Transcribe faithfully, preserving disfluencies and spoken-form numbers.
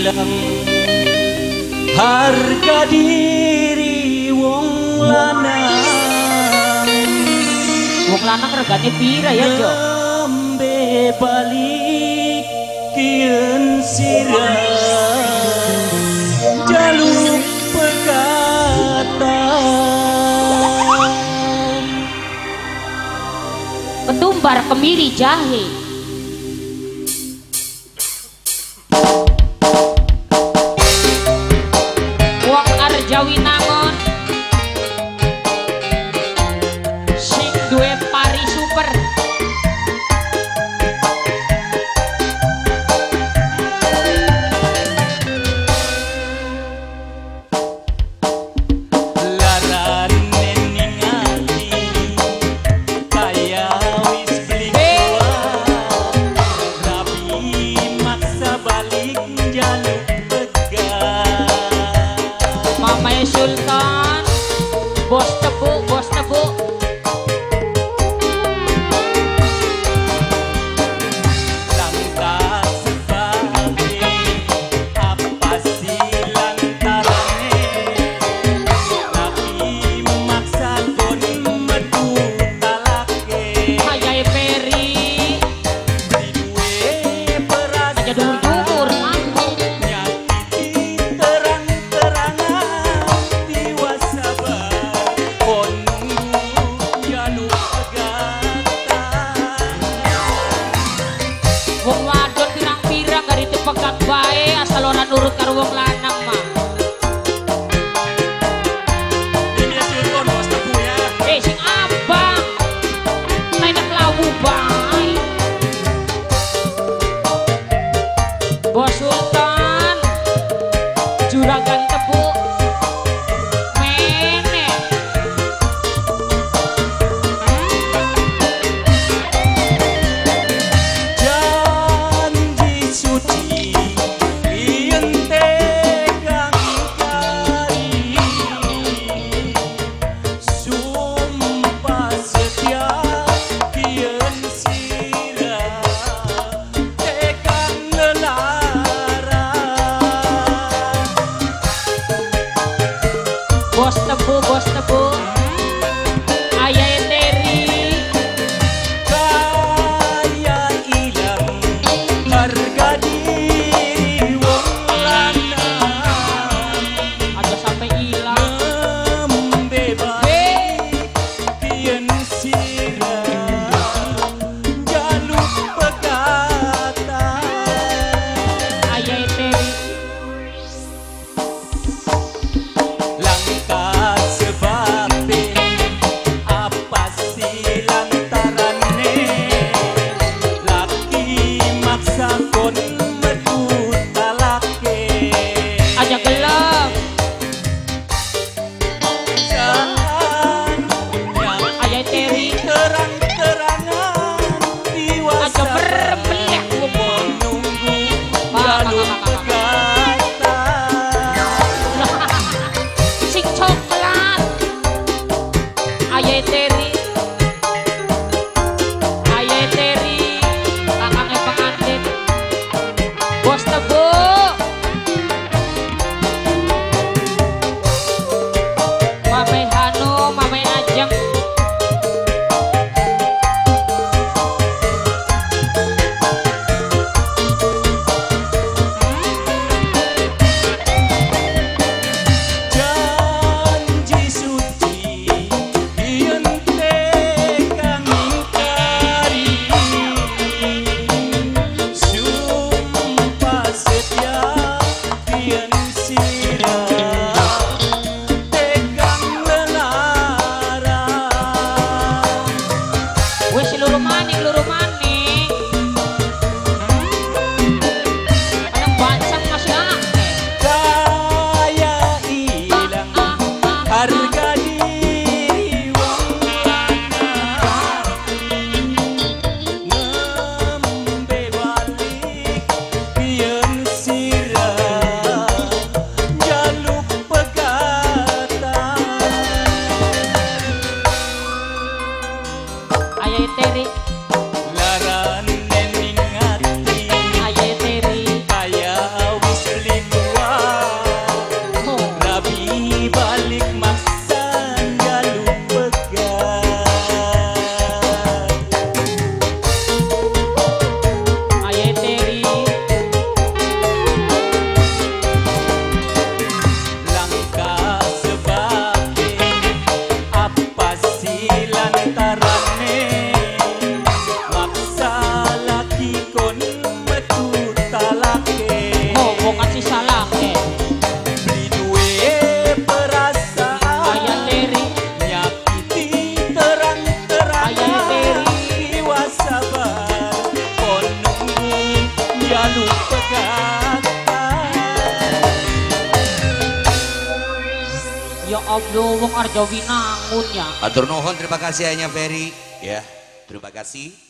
pirang harga diri wong lanang. Wong lanang regane pira ya, Jo? Nembe balik kien sirah jaluk pegatan. Ketumbar kemiri jahe. Wong Arjawi nangon sing duwe pari super. Sultan, bos tebu, bos tebu. Langkah sebagai apa sih lantarane, tapi memaksa kon metu talake. Hayai Peri, beri duwe beras aja dumur-dumur mampu. nyakiti terang-terangan tiwa sabar kon jaluk pegatan. Wong wadon pirang-pirang gak ditepegat bae asal ora nurut karo wong lanang mah. Ini Sultan bos tebu ya. Eh sing abang, lainnya kelawu bae. Bos Sultan, juragan tebu, menek. Janji suci yen jaluk pegang. Ya Allah, wong Arjawi nangun ya. Atur nuhun, terima kasih hanya Ferry ya. Terima kasih.